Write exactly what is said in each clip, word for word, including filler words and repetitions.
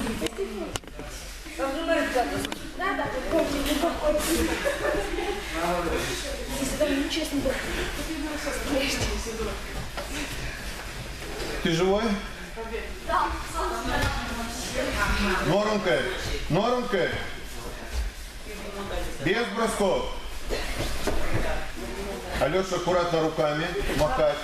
Да, да, помните, не подходит. Если там нечестно было. Ты живой? Да. Норунка. Норунка. Без бросков. Алеша, аккуратно руками махать.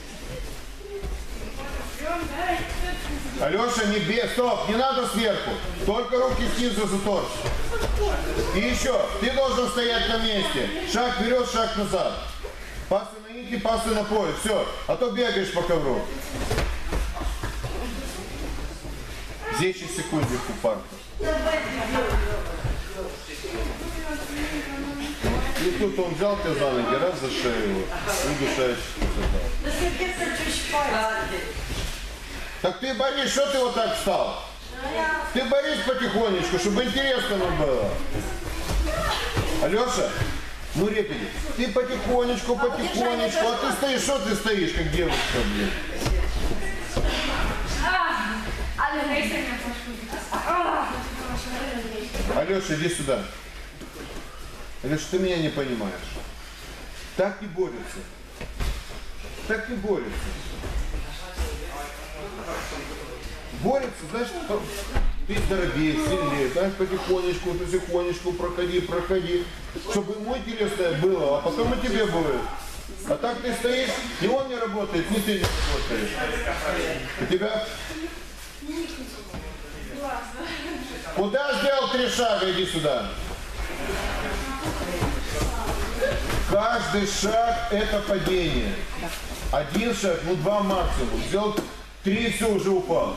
Алеша, не без, стоп, не надо сверху. Только руки снизу за торс. И еще, ты должен стоять на месте. Шаг вперед, шаг назад. Пасы на инки, пасы на пояс. Все, а то бегаешь по ковру. Здесь еще секундочку, парк. И тут он взял тебя за ноги, раз за шею, удушаешь. Так ты, Борис, что ты вот так встал? Ты, Борис, потихонечку, чтобы интересно нам было. Алеша, ну репети, ты потихонечку, потихонечку, а ты стоишь, что ты стоишь, как девушка, блин? Алеша, иди сюда. Алеша, ты меня не понимаешь. Так не борются. Так не борются. Борется, значит, ты здоровее, сильнее, знаешь, потихонечку, потихонечку проходи, проходи, чтобы ему интересное было, а потом и тебе будет. А так ты стоишь, и он не работает, ни ты не работаешь. У тебя... Куда сделал три шага? Иди сюда. Каждый шаг это падение. Один шаг, ну два максимум. Сделал три, все, уже упал.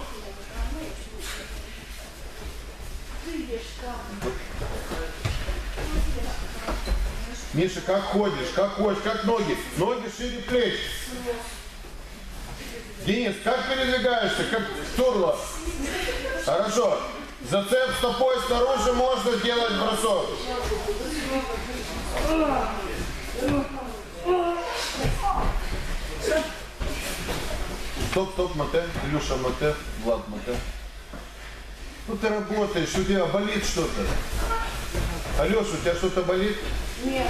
Миша, как ходишь, как ходишь, как ноги? Ноги шире плеч. Денис, как передвигаешься, как турла? Хорошо. Зацеп стопой снаружи, можно делать бросок. Стоп, стоп, мате. Илюша, мате. Влад, мате. Ну ты работаешь, у тебя болит что-то. Алеша, у тебя что-то болит? Нет.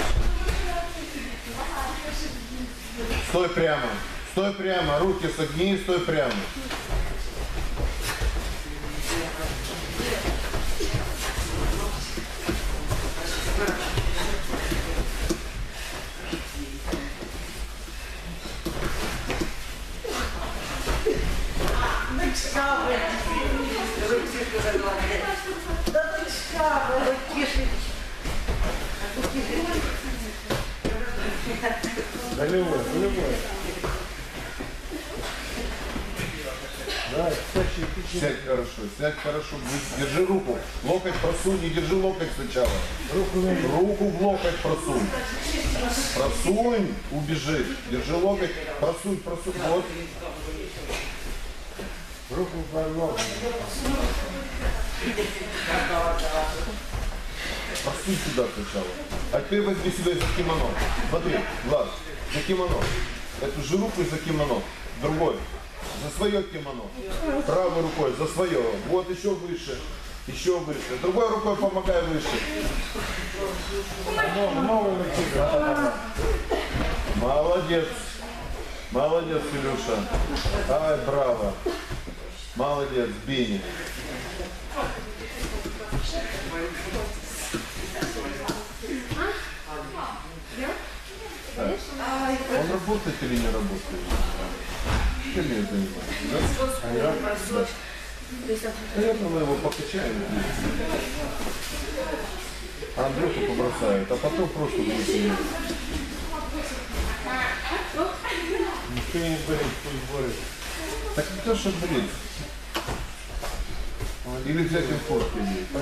Стой прямо. Стой прямо. Руки согни, стой прямо. Голевой, голевой. Да, сядь хорошо, сядь хорошо, держи руку, локоть просунь, не держи локоть сначала. Руку, руку в локоть просунь. Просунь, убежи, держи локоть, просунь, просунь, вот. Руку в локоть. Просунь сюда сначала. А теперь возьми себя за кимоно. Смотри, Влад, за кимоно. Эту же руку за кимоно. Другой. За свое кимоно. Правой рукой, за свое. Вот еще выше. Еще выше. Другой рукой помогай выше. Молодец. Молодец, Илюша. Ай, браво. Молодец, Бени. Да. Он работает или не работает? Чем я занимаюсь? Да? Да. Наверное, мы его покачаем. А Андрюху побросают, а потом просто будет заниматься. Никто не болит, пусть борет. Так не то, что болит. Или взять инфорки.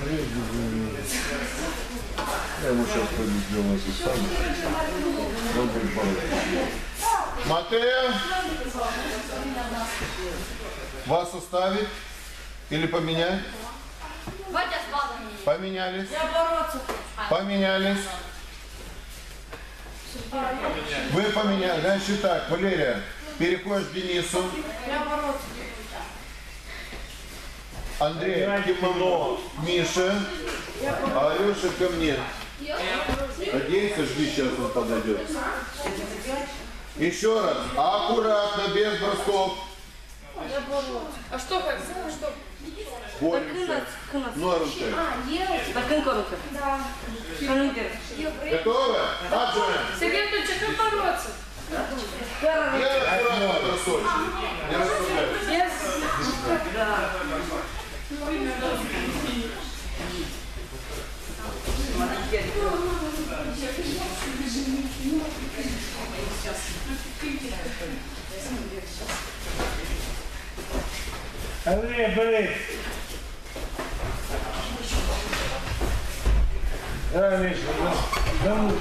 Я ему сейчас пойду сделаю эти самые. Он будет бороться. Матея! Вас оставить? Или поменять? Поменялись? Поменялись? Вы поменялись. Значит так, Валерия, переходишь к Денису. Андрей, кимоно Миша, а Алеша ко мне. Оденься, жди, сейчас он подойдет. Еще раз, аккуратно, без бросков. А что как? Что? Боремся. Ну, Арунчай. Bakın korukun. Да. Готовы? Аджуем. Сергей Анатольевич, как бороться? Я аккуратно бросочек. Не расслабляйся. Андрей, Борис. Да, Миша, замучил.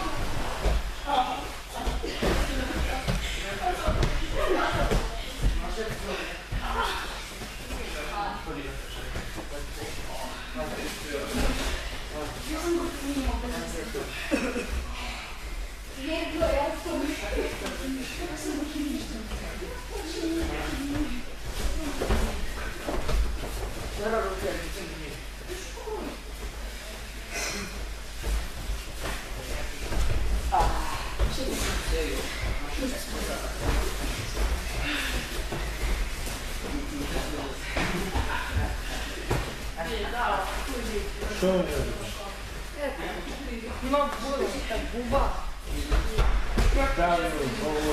Что у него? Не могу, так губа. Там, по-моему,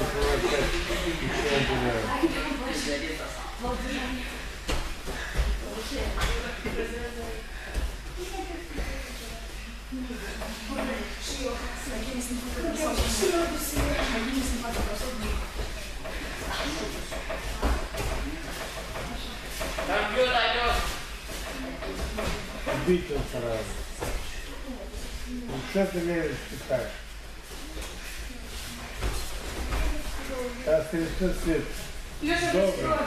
бить он сразу. Ну что ты лезешь питаешь? Сейчас трясет свет. Добрый.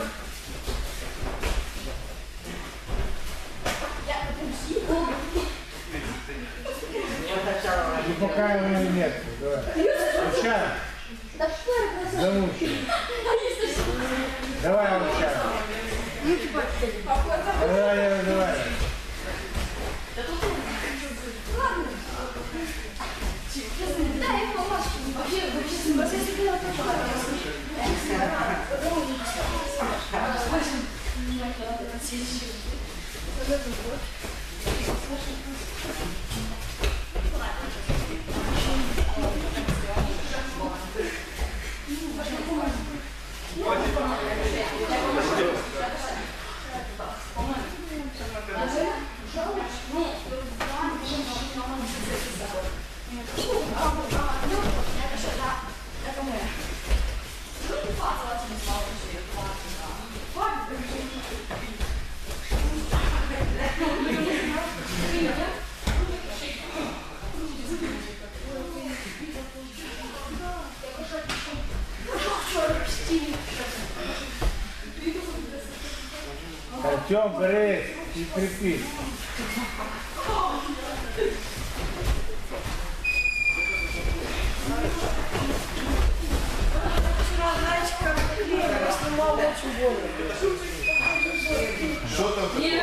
И пока его нет. Давай. Сейчас. Замучил. Давай, Алчан. Давай, давай, давай. Артем, Борис, и крепись. Что там такое? Я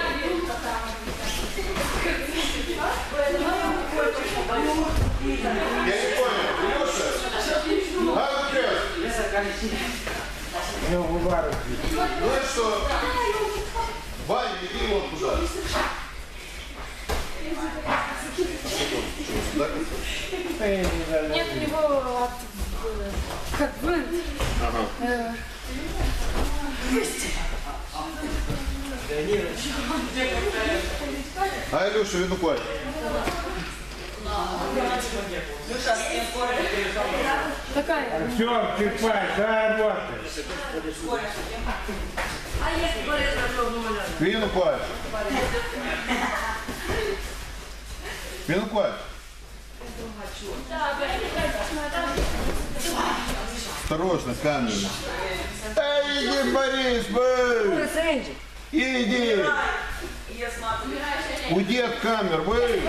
не понял. Илюша? А, ну У него губа разбита. Ну и что? Ваня, иди вон туда. Нет, у него от, как бы, э, А Илюша, виду платье. такая. Артем, крепай, да, работай. Виду платье. Виду платье. Осторожно, камень. Эй, иди, Борис, бэй! Иди! Уйди от камер, бэй!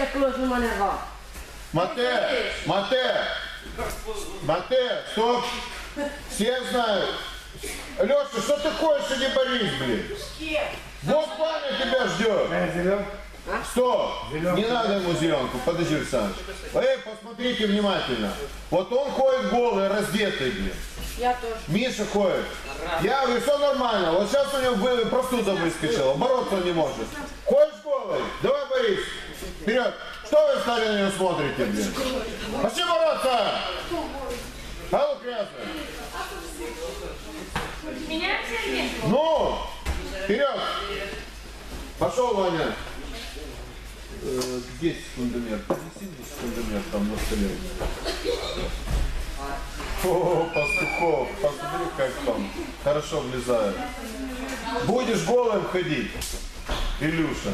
Мате! Мате! Мате! Стоп! Все знают! Леша, что ты ходишь и не борись, блин? Вот Ваня тебя ждет. Э, зелён. Стоп! Зеленку. Не надо ему зеленку, подожди, Александр. Эй, посмотрите внимательно. Вот он ходит голый, раздетый, блин. Я тоже. Миша ходит. Я говорю, все нормально. Вот сейчас у него вы- простуда выскочила. Бороться он не может. Ходишь голый? Давай, Борис. Вперед. Что вы стали на него смотрите, блин? Пошли бороться! А ну, красный. Меняемся или нет? Ну! Вперед! Пошел, Ваня. Э, Здесь фундамент. Принеси мне фундамент там на столе. О, пастухов, посмотри, как там хорошо влезает. Будешь голым ходить, Илюша.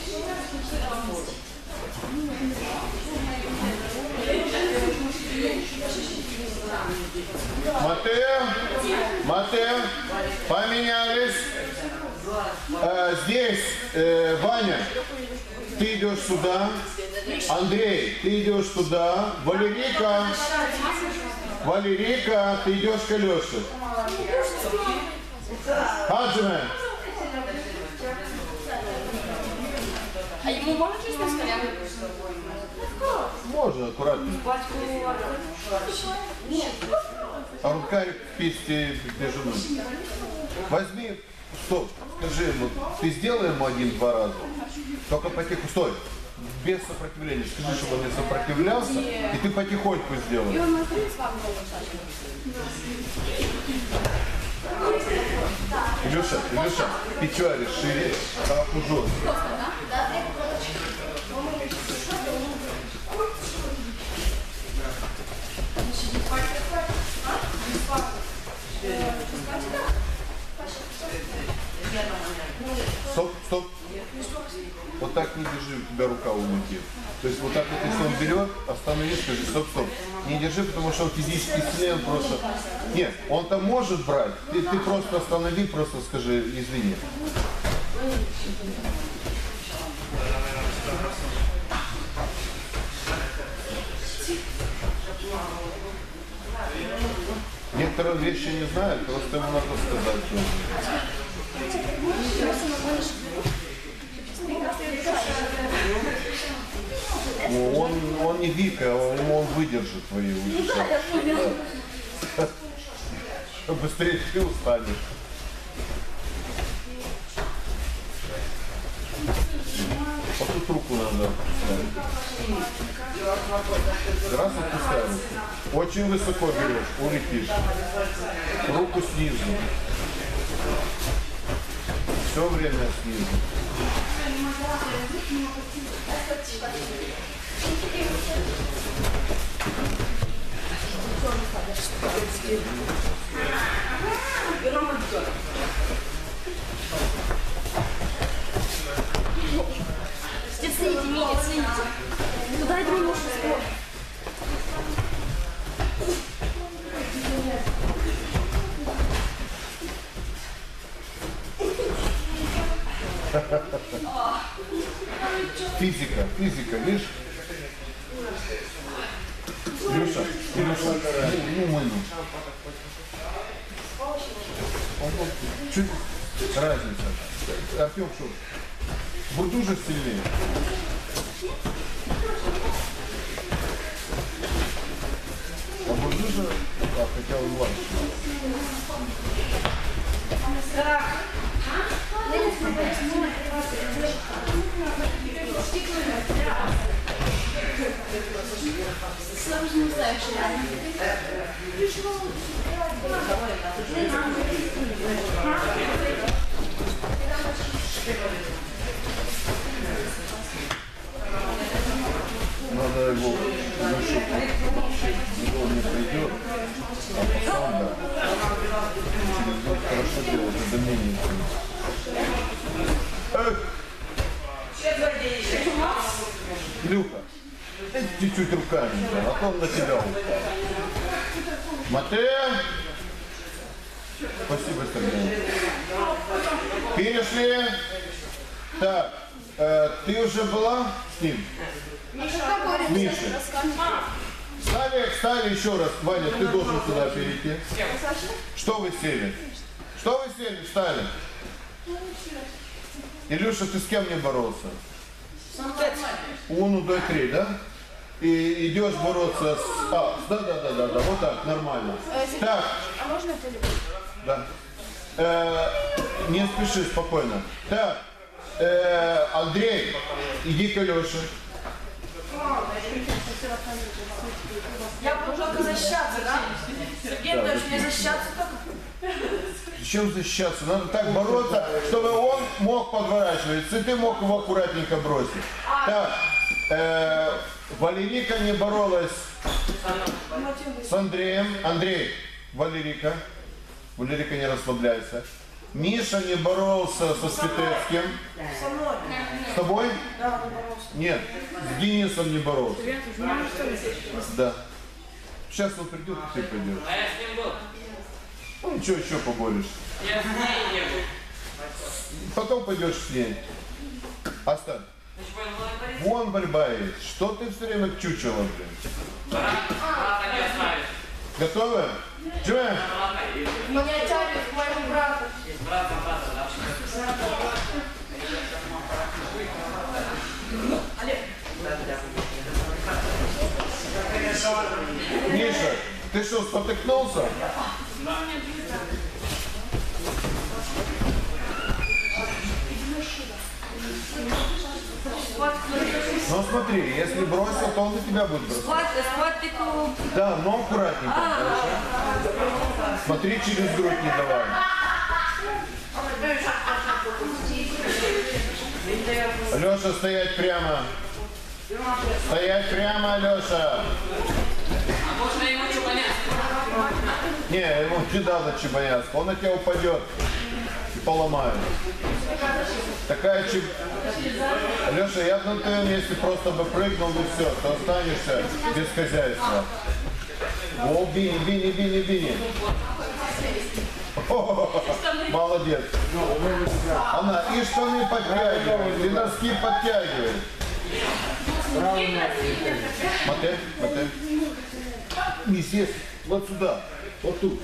Матео, Матео, поменялись. Э, здесь, э, Ваня, ты идешь сюда. Андрей, ты идешь туда. Валерика, Валерика, ты идешь к Алёше. Хаджиме. А ему можно честно сказать? Можно, аккуратно. Аркарик в песте бежану. Возьми, стоп, скажи ему, ты сделай ему один-два раза. Только потихоньку, стой, без сопротивления. Скажи, чтобы он не сопротивлялся, и ты потихоньку сделай. Илюша, Илюша, печали шире, а хуже. Стоп, стоп. Вот так не держи, у тебя рука улетит. То есть вот так вот, если он берет, останови, скажи, стоп, стоп. Не держи, потому что он физически сильнее, он просто... Нет, он там может брать, ты, ты просто останови, просто скажи, извини. Некоторые вещи не знают, просто ему надо сказать. Ну, он, он не Вика, он, он выдержит твои удержания. Да. Быстрее ты устанешь. Вот тут руку надо ставить. Раз отпускай руку. Очень высоко берешь, улетишь. Руку снизу. Все время снизу. Цените, Митя, цените. Туда и думаю, что Физика, физика, видишь? Илюша, Илюша, ну, ну, мы, ну. Он вот чуть разница. Артем, что? Бурдужев сильнее. А Бурдужев, а, хотя он младше. сложно знаешь, Надо его выше. Его не придет, а потом, да. Через год хорошо делать, это менее. Илюха, чуть-чуть руками, да, а то он на тебя упал. Матео. Спасибо, Сергей. Перешли. Так, э, ты уже была с ним? С Мишей. Стали, стали еще раз. Ваня, ты должен сюда перейти. Что вы сели? Что вы сели, встали? Илюша, ты с кем не боролся? Уну до три, да? И идешь бороться с... А, да, да, да, да, да, вот так, нормально. Так. А можно это? Да. Э, не спеши, спокойно. Так, э, Андрей, иди к Алёше. Я буду только защищаться, да? Сергей, Да, даже не защищаться только. Зачем защищаться? Надо так бороться, чтобы он мог подворачиваться, и ты мог его аккуратненько бросить. Так, э, Валерика не боролась с Андреем. Андрей, Валерика. Валерика, не расслабляйся. Миша не боролся со Светецким. Со мной. С тобой? Да, не боролся. Нет, с Денисом не боролся. Да. Сейчас он придет, и ты пойдешь. А я с ним был. Ну ничего, еще поборешься. Я с ней не был. Потом пойдешь с ней. Оставь. Вон борьба есть. Что ты все время чучело, блин? Брата не оставишь. Готовы? Чего? Меня тянет к моему брату. Брата, брата, да. Миша, ты что, спотыкнулся? Ну смотри, если бросил, то он на тебя будет бросить. Да, но аккуратненько. Хорошо? Смотри, через грудь не давай. Алеша, стоять прямо. Стоять прямо, Алеша. А можно ему что понять? Не, ему не надо чебаняцка. Он на тебя упадет и поломает. Такая чеб... Алеша, я на твоем месте просто бы прыгнул и все. Ты останешься без хозяйства. О, бини, бини, бини, бини. Молодец. Она и штаны подтягивает, и носки подтягивает. Модель, модель. Не съесть. Вот сюда. Вот тут.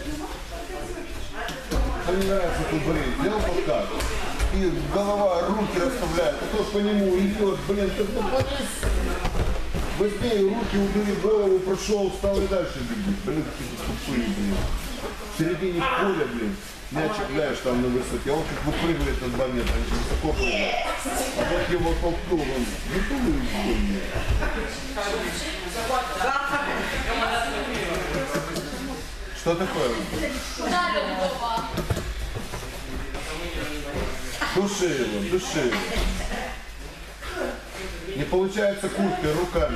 Мне нравится тут болеть. Сделал подкат. И голова, руки расставляет. А тот по нему идет. Блин, ты быстрее руки убери, голову прошел, встал и дальше бегут. Блин, какие тупые, блин. В середине поля, блин. Мячик, знаешь, там на высоте. Он как выпрыгивает на два метра. Он высоко прыгает. А вот его толкнул. Он выпрыгивает, блин. Что такое? Души его, души его. Не получается курткой, руками.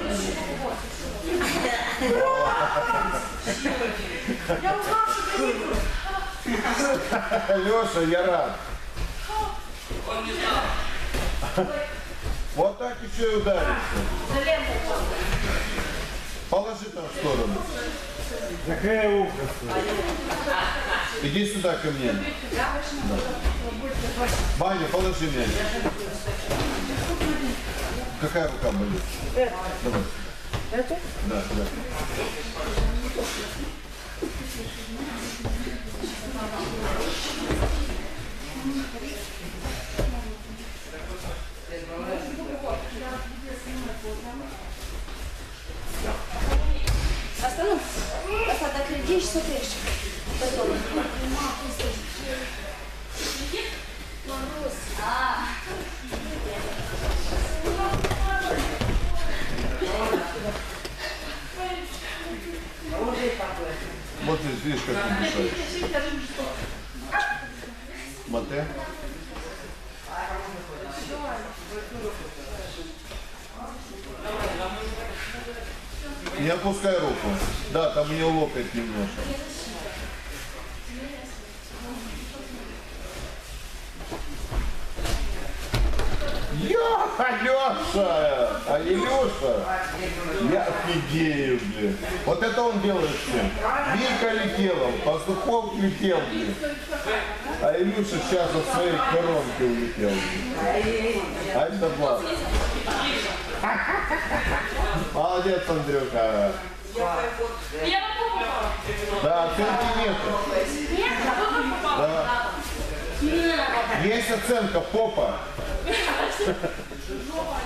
Леша, я рад. Он не знал. Вот так еще и ударится. Положи там в сторону. Какая ухо. Иди сюда ко мне. Да. Ваня, положи мяч. Какая рука болит? Давай. Это? Да, да. Остановись. Так, так, глядишь, смотришь. Потом. А. Вот здесь, видишь, как ты мешаешь. Мате. Не опускай руку. Да, там у него локоть немножко. Я, Алеша! А Илюша! Я офигею, блин. Вот это он делает всем. Вика летела, Пастухов летел, блин. А Илюша сейчас от своей коронки улетел, блин. Ай да благ. Молодец, Андрюха. Я попала. Да, оценки нету. Нет, я попала. Да. Не надо. Есть оценка попа.